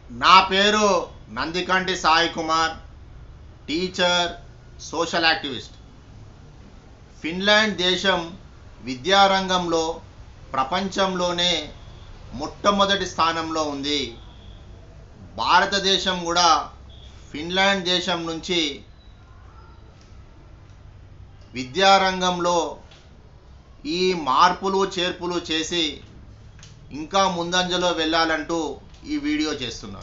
నా పేరు Nandikanti Sai Kumar, teacher, social activist. Finland దేశం విద్యారంగంలో ప్రపంచంలోనే మొట్టమొదటి స్థానంలో ఉంది. భారతదేశం కూడా ఫిన్లాండ్ దేశం నుంచి విద్యారంగంలో ఈ మార్పులు చేర్పులు చేసి ఇంకా ముందంజలో వెళ్ళాలంటూ ఈ వీడియో చేస్తున్నాను.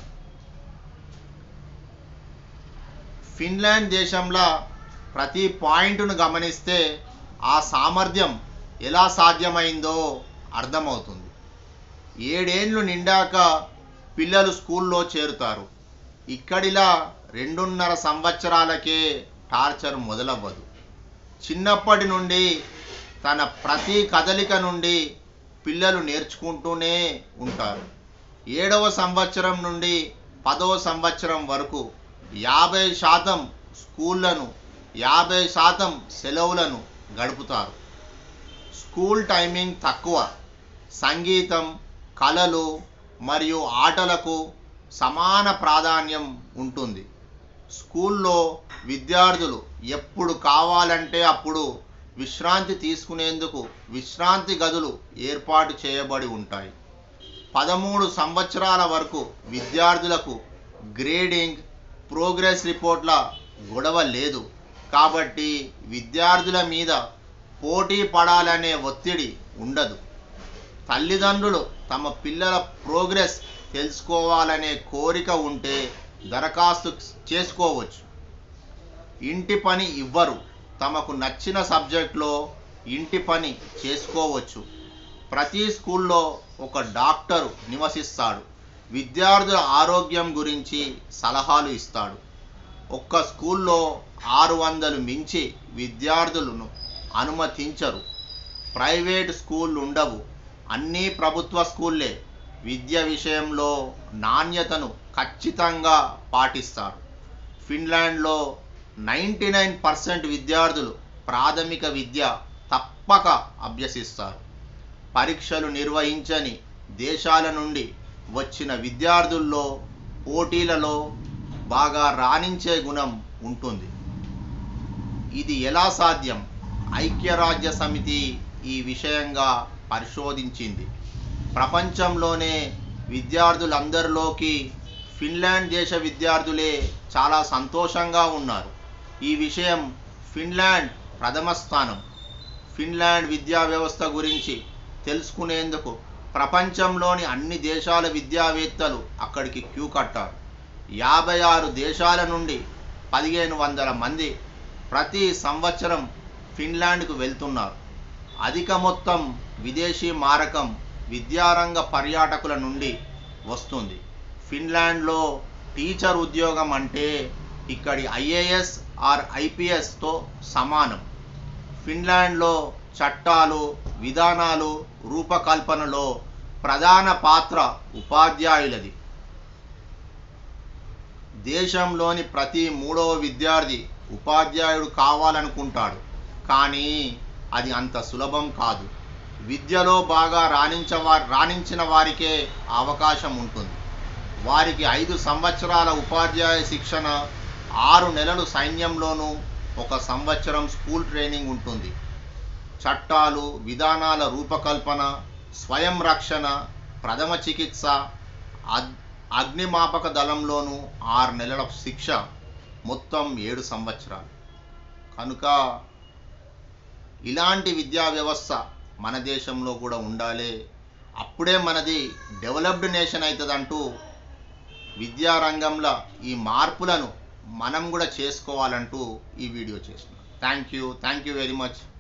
ఫిన్లాండ్ దేశంలో ప్రతి పాయింట్ను గమనిస్తే ఆ సామర్థ్యం ఎలా సాధ్యమైందో అర్థమవుతుంది. 7 ఏళ్ళు నిండాక పిల్లలు స్కూల్లో చేరుతారు. ఇక్కడిలా 2.5 సంవత్సరాలకే టార్చర్ మొదలవ్వదు. చిన్నప్పటి నుండి తన ప్రతి కదలిక నుండి పిల్లలు నేర్చుకుంటూనే ఉంటారు. 7వ సంవత్సరం నుండి 10వ సంవత్సరం వరకు 50% స్కూళ్లను 50% సెలవులను గడుపుతారు. స్కూల్ టైమింగ్ తక్కువ. సంగీతం, కళలు మరియు ఆటలకు సమాన ప్రాధాన్యం ఉంటుంది. స్కూల్లో విద్యార్థులు ఎప్పుడు కావాలంటే అప్పుడు విశ్రాంతి తీసుకునేందుకు విశ్రాంతి గదులు ఏర్పాటు చేయబడి ఉంటాయి. 13 సంవత్సరాల వరకు విద్యార్థులకు గ్రేడింగ్, ప్రోగ్రెస్ రిపోర్ట్ల గొడవ లేదు. కాబట్టి విద్యార్థుల మీద పోటీ పడాలనే ఒత్తిడి ఉండదు. తల్లిదండ్రులు తమ పిల్లల ప్రోగ్రెస్ తెలుసుకోవాలనే కోరిక ఉంటే దరఖాస్తు చేసుకోవచ్చు. ఇంటి పని ఇవ్వరు. తమకు నచ్చిన సబ్జెక్ట్లో ఇంటి పని చేసుకోవచ్చు. ప్రతి స్కూల్లో ఒక డాక్టరు నివసిస్తాడు. విద్యార్థుల ఆరోగ్యం గురించి సలహాలు ఇస్తాడు. ఒక్క స్కూల్లో 600 మించి విద్యార్థులను అనుమతించరు. ప్రైవేట్ స్కూళ్ళు ఉండవు. అన్నీ ప్రభుత్వ స్కూళ్ళే. విద్య విషయంలో నాణ్యతను ఖచ్చితంగా పాటిస్తారు. ఫిన్లాండ్లో 99% విద్యార్థులు ప్రాథమిక విద్య తప్పక అభ్యసిస్తారు. పరీక్షలు నిర్వహించని దేశాల నుండి వచ్చిన విద్యార్థుల్లో పోటీలలో బాగా రాణించే గుణం ఉంటుంది. ఇది ఎలా సాధ్యం? ఐక్యరాజ్య సమితి ఈ విషయంగా పరిశోధించింది. ప్రపంచంలోనే విద్యార్థులందరిలోకి ఫిన్లాండ్ దేశ విద్యార్థులే చాలా సంతోషంగా ఉన్నారు. ఈ విషయం ఫిన్లాండ్ ప్రథమ స్థానం. ఫిన్లాండ్ విద్యా వ్యవస్థ గురించి తెలుసుకునేందుకు ప్రపంచంలోని అన్ని దేశాల విద్యావేత్తలు అక్కడికి క్యూ కట్టారు. 56 దేశాల నుండి 1500 మంది ప్రతి సంవత్సరం ఫిన్లాండ్కు వెళ్తున్నారు. అధిక మొత్తం విదేశీ మారకం విద్యారంగ పర్యాటకుల నుండి వస్తుంది. ఫిన్లాండ్లో టీచర్ ఉద్యోగం అంటే ఇక్కడి IAS ఆర్ IPSతో సమానం. ఫిన్లాండ్లో చట్టాలు, విధానాలు రూపకల్పనలో ప్రధాన పాత్ర ఉపాధ్యాయులది. దేశంలోని ప్రతి 3వ విద్యార్థి ఉపాధ్యాయుడు కావాలనుకుంటాడు. కానీ అది అంత సులభం కాదు. విద్యలో బాగా రాణించిన వారికే అవకాశం ఉంటుంది. వారికి 5 సంవత్సరాల ఉపాధ్యాయ శిక్షణ, 6 నెలలు సైన్యంలోనూ 1 సంవత్సరం స్కూల్ ట్రైనింగ్ ఉంటుంది. చట్టాలు, విధానాల రూపకల్పన, స్వయం రక్షణ, ప్రథమ చికిత్స, అగ్నిమాపక దళంలోనూ 6 నెలల శిక్ష, మొత్తం 7 సంవత్సరాలు. కనుక ఇలాంటి విద్యా వ్యవస్థ మన దేశంలో కూడా ఉండాలి. అప్పుడే మనది డెవలప్డ్ నేషన్ అవుతుందంటూ విద్యారంగంలో ఈ మార్పులను మనం కూడా చేసుకోవాలంటూ ఈ వీడియో చేస్తున్నాం. Thank you very much.